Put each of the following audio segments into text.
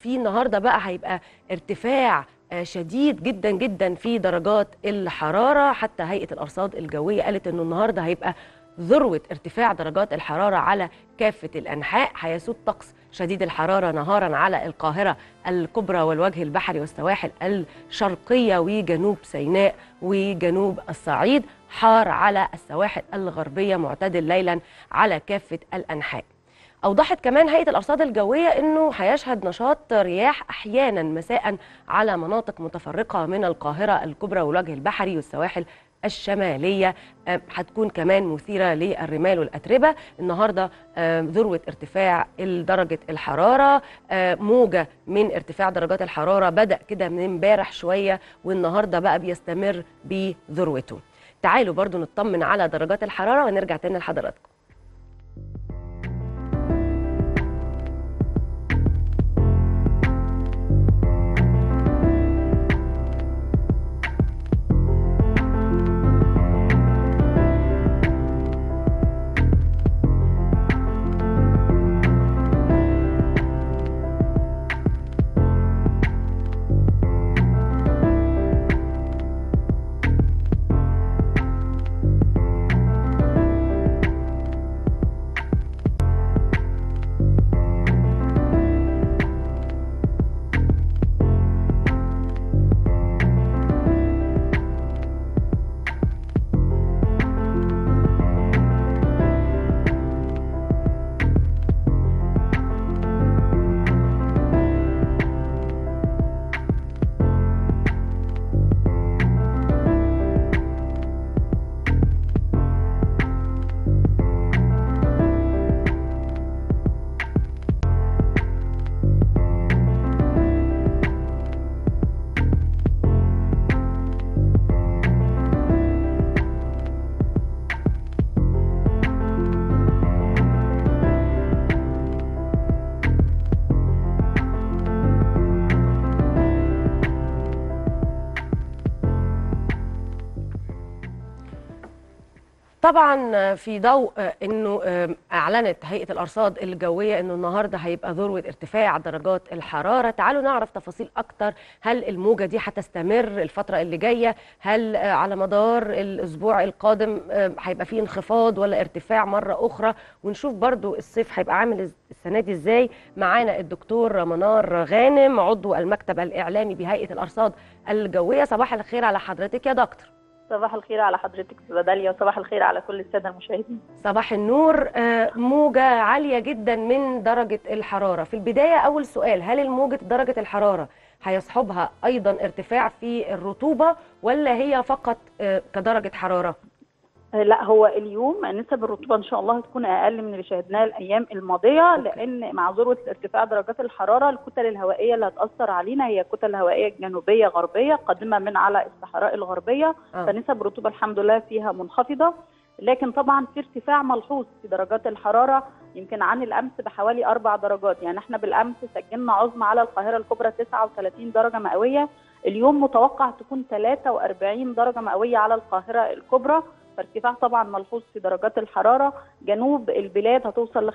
في النهارده بقى هيبقى ارتفاع شديد جدا جدا في درجات الحراره. حتى هيئه الارصاد الجويه قالت انه النهارده هيبقى ذروه ارتفاع درجات الحراره على كافه الانحاء. هيسود طقس شديد الحراره نهارا على القاهره الكبرى والوجه البحري والسواحل الشرقيه وجنوب سيناء وجنوب الصعيد، حار على السواحل الغربيه، معتدل ليلا على كافه الانحاء. أوضحت كمان هيئة الأرصاد الجوية أنه هيشهد نشاط رياح أحيانا مساء على مناطق متفرقة من القاهرة الكبرى والوجه البحري والسواحل الشمالية. هتكون كمان مثيرة للرمال والأتربة. النهاردة ذروة ارتفاع درجة الحرارة، موجة من ارتفاع درجات الحرارة بدأ كده من امبارح شوية، والنهاردة بقى بيستمر بذروته. تعالوا برضو نطمن على درجات الحرارة ونرجع تاني لحضراتكم. طبعا في ضوء انه اعلنت هيئه الارصاد الجويه انه النهارده هيبقى ذروه ارتفاع درجات الحراره، تعالوا نعرف تفاصيل اكتر. هل الموجه دي هتستمر الفتره اللي جايه؟ هل على مدار الاسبوع القادم هيبقى فيه انخفاض ولا ارتفاع مره اخرى؟ ونشوف برضو الصيف هيبقى عامل السنه دي ازاي. معانا الدكتور منار غانم عضو المكتب الاعلامي بهيئه الارصاد الجويه. صباح الخير على حضرتك يا دكتور. صباح الخير على حضرتك استاذه داليا، وصباح الخير على كل الساده المشاهدين. صباح النور. موجة عالية جدا من درجة الحرارة. في البداية أول سؤال، هل الموجة درجة الحرارة هيصحبها أيضا ارتفاع في الرطوبة ولا هي فقط كدرجة حرارة؟ لا، هو اليوم نسب الرطوبه ان شاء الله هتكون اقل من اللي شاهدناه الايام الماضيه، لان مع ذروه ارتفاع درجات الحراره الكتل الهوائيه اللي هتاثر علينا هي كتل هوائيه جنوبيه غربيه قادمه من على الصحراء الغربيه. فنسب الرطوبه الحمد لله فيها منخفضه، لكن طبعا في ارتفاع ملحوظ في درجات الحراره يمكن عن الامس بحوالي 4 درجات. يعني احنا بالامس سجلنا عظمى على القاهره الكبرى 39 درجه مئويه، اليوم متوقع تكون 43 درجه مئويه على القاهره الكبرى. فارتفاع طبعا ملحوظ في درجات الحراره. جنوب البلاد هتوصل ل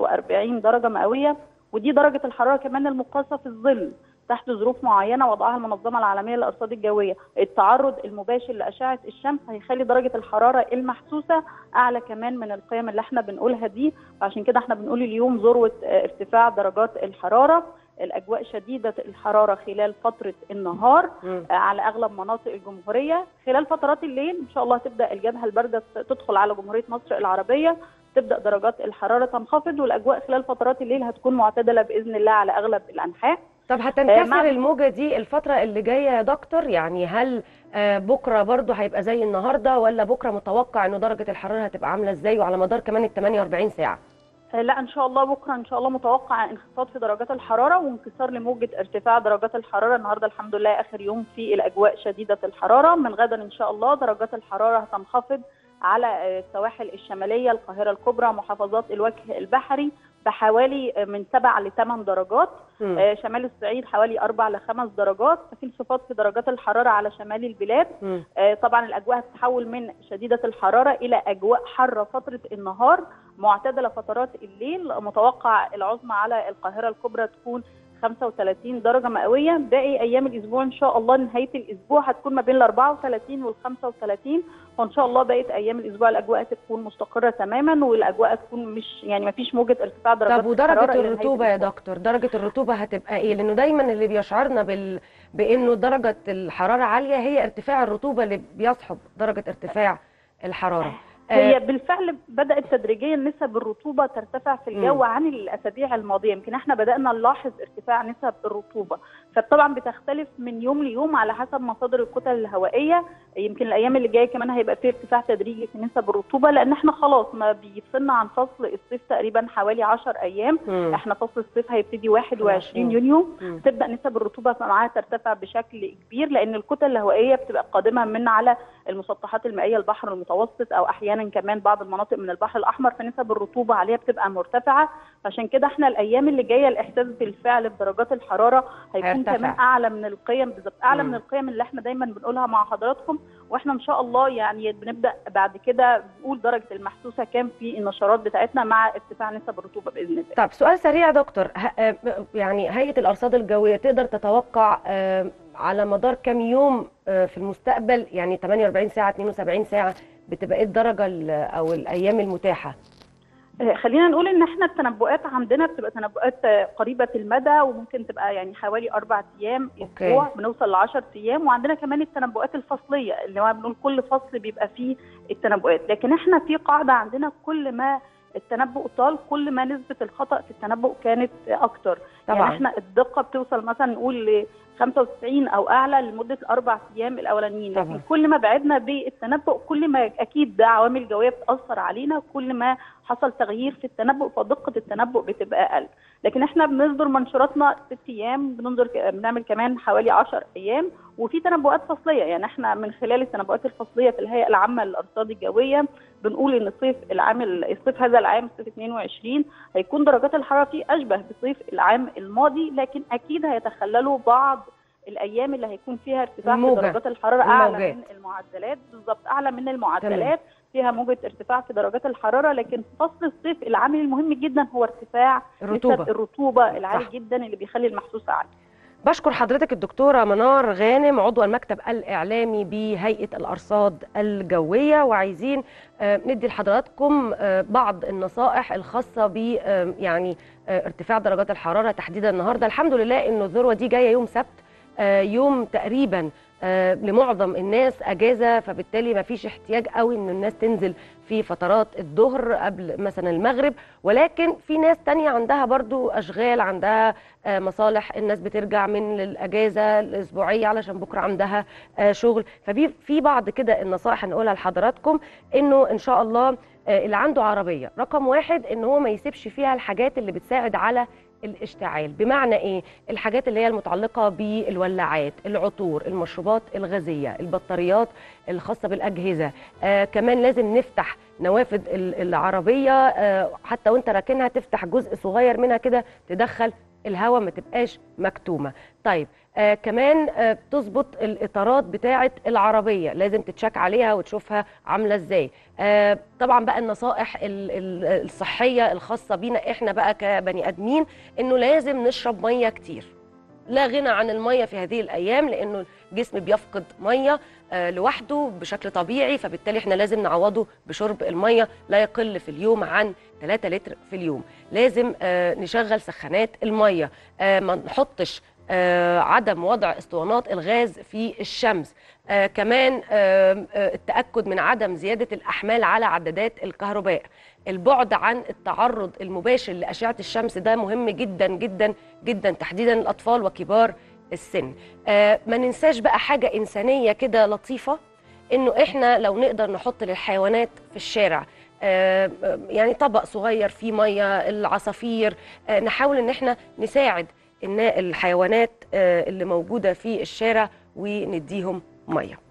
45 درجه مئويه، ودي درجه الحراره كمان المقاسه في الظل تحت ظروف معينه وضعها المنظمه العالميه للارصاد الجويه. التعرض المباشر لاشعه الشمس هيخلي درجه الحراره المحسوسه اعلى كمان من القيم اللي احنا بنقولها دي، فعشان كده احنا بنقول اليوم ذروه ارتفاع درجات الحراره. الاجواء شديده الحراره خلال فتره النهار على اغلب مناطق الجمهوريه. خلال فترات الليل ان شاء الله تبدا الجبهه البارده تدخل على جمهوريه مصر العربيه، تبدا درجات الحراره تنخفض، والاجواء خلال فترات الليل هتكون معتدله باذن الله على اغلب الانحاء. طب هتنكسر الموجه دي الفتره اللي جايه يا دكتور؟ يعني هل بكره برضو هيبقى زي النهارده، ولا بكره متوقع انه درجه الحراره هتبقى عامله ازاي وعلى مدار كمان ال 48 ساعه؟ لا ان شاء الله بكره ان شاء الله متوقع انخفاض في درجات الحراره وانكسار لموجه ارتفاع درجات الحراره. النهارده الحمد لله اخر يوم في الاجواء شديده الحراره. من غدا ان شاء الله درجات الحراره هتنخفض على السواحل الشماليه، القاهره الكبرى، محافظات الوجه البحري بحوالي من 7 ل 8 درجات، شمال الصعيد حوالي 4 ل 5 درجات. ففي انخفاض في درجات الحراره على شمال البلاد. طبعا الاجواء هتتحول من شديده الحراره الى اجواء حاره فتره النهار، معتدله فترات الليل. متوقع العظمى على القاهره الكبرى تكون 35 درجه مئويه. باقي ايام الاسبوع ان شاء الله نهايه الاسبوع هتكون ما بين ال 34 وال 35، وان شاء الله بقيه ايام الاسبوع الاجواء تكون مستقره تماما، والاجواء تكون مش يعني ما فيش موجه ارتفاع درجات طب ودرجه الحراره. الرطوبه يا دكتور، درجه الرطوبه هتبقى ايه؟ لانه دايما اللي بيشعرنا بانه درجه الحراره عاليه هي ارتفاع الرطوبه اللي بيصحب درجه ارتفاع الحراره. هي بالفعل بدأت تدريجيا نسب الرطوبة ترتفع في الجو عن الأسابيع الماضية. يمكن احنا بدأنا نلاحظ ارتفاع نسب الرطوبة، فطبعا بتختلف من يوم ليوم على حسب مصادر الكتل الهوائية. يمكن الأيام اللي جاية كمان هيبقى فيه ارتفاع تدريجي في نسب الرطوبة، لأن احنا خلاص ما بيفصلنا عن فصل الصيف تقريبا حوالي 10 أيام. احنا فصل الصيف هيبتدي 21 يونيو، تبدأ نسب الرطوبة معاها ترتفع بشكل كبير، لأن الكتل الهوائية بتبقى قادمة من على المسطحات المائية البحر المتوسط، أو أحيانا كمان بعض المناطق من البحر الأحمر، فنسب الرطوبة عليها بتبقى مرتفعة. عشان كده احنا الأيام اللي جاية الإحساس بالفعل بدرجات الحرارة هيكون كمان أعلى من القيم، بالظبط أعلى من القيم اللي احنا دايما بنقولها مع حضراتكم. واحنا إن شاء الله يعني بنبدأ بعد كده بنقول درجة المحسوسة كام في النشرات بتاعتنا مع ارتفاع نسب الرطوبة بإذن الله. طب سؤال سريع يا دكتور، يعني هيئة الأرصاد الجوية تقدر تتوقع على مدار كام يوم في المستقبل، يعني 48 ساعة 72 ساعة بتبقى ايه الدرجة او الأيام المتاحة؟ خلينا نقول ان احنا التنبؤات عندنا بتبقى تنبؤات قريبه المدى، وممكن تبقى يعني حوالي 4 ايام اسبوع، بنوصل ل 10 ايام. وعندنا كمان التنبؤات الفصليه اللي هو بنقول كل فصل بيبقى فيه التنبؤات. لكن احنا في قاعده عندنا، كل ما التنبؤ طال كل ما نسبه الخطا في التنبؤ كانت اكتر. طبعا. يعني احنا الدقه بتوصل مثلا نقول ل 95 او اعلى لمده ال4 ايام الاولانيين. لكن كل ما بعدنا بالتنبؤ كل ما اكيد ده عوامل جويه بتاثر علينا، كل ما حصل تغيير في التنبؤ فدقه التنبؤ بتبقى اقل. لكن احنا بنصدر منشوراتنا 6 ايام، بنعمل كمان حوالي 10 ايام، وفي تنبؤات فصليه. يعني احنا من خلال التنبؤات الفصليه في الهيئه العامه للارصاد الجويه بنقول ان الصيف هذا العام، صيف 22 هيكون درجات الحراره فيه اشبه بصيف العام الماضي، لكن اكيد هيتخللوا بعض الايام اللي هيكون فيها ارتفاع في درجات الحراره اعلى من المعدلات. بالظبط، اعلى من المعدلات، فيها موجه ارتفاع في درجات الحراره. لكن في فصل الصيف العامل المهم جدا هو ارتفاع نسب الرطوبه العالي جدا اللي بيخلي المحسوس عالي. بشكر حضرتك الدكتورة منار غانم، عضو المكتب الإعلامي بهيئة الأرصاد الجوية، وعايزين ندي لحضراتكم بعض النصائح الخاصة ب يعني ارتفاع درجات الحرارة تحديدا النهاردة. الحمد لله إنه الذروة دي جاية يوم سبت، يوم تقريبا لمعظم الناس اجازه، فبالتالي ما فيش احتياج قوي ان الناس تنزل في فترات الظهر قبل مثلا المغرب. ولكن في ناس تانية عندها برضو اشغال، عندها مصالح، الناس بترجع من الاجازه الاسبوعيه علشان بكره عندها شغل. ففي بعض كده النصائح هنقولها لحضراتكم، انه ان شاء الله اللي عنده عربيه رقم 1 ان هو ما يسيبش فيها الحاجات اللي بتساعد على الاشتعال. بمعنى ايه؟ الحاجات اللي هي المتعلقه بالولاعات، العطور، المشروبات الغازيه، البطاريات الخاصه بالاجهزه. كمان لازم نفتح نوافذ العربيه، حتى وانت راكنها تفتح جزء صغير منها كده تدخل الهواء، ما تبقاش مكتومه. طيب كمان تظبط الاطارات بتاعه العربيه، لازم تتشك عليها وتشوفها عامله ازاي. طبعا بقى النصائح الصحيه الخاصه بينا احنا بقى كبني ادمين، انه لازم نشرب ميه كتير. لا غنى عن الميه في هذه الايام، لانه الجسم بيفقد ميه لوحده بشكل طبيعي، فبالتالي احنا لازم نعوضه بشرب الميه لا يقل في اليوم عن 3 لتر في اليوم. لازم نشغل سخانات الميه، ما نحطش عدم وضع اسطوانات الغاز في الشمس. كمان التأكد من عدم زيادة الأحمال على عدادات الكهرباء. البعد عن التعرض المباشر لأشعة الشمس ده مهم جدا جدا جدا، تحديدا الأطفال وكبار السن. ما ننساش بقى حاجة إنسانية كده لطيفة، إنه إحنا لو نقدر نحط للحيوانات في الشارع يعني طبق صغير فيه مية، العصافير، نحاول إن إحنا نساعد الحيوانات اللي موجودة في الشارع ونديهم مية.